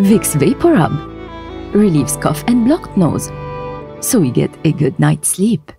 Vicks VapoRub relieves cough and blocked nose, so you get a good night's sleep.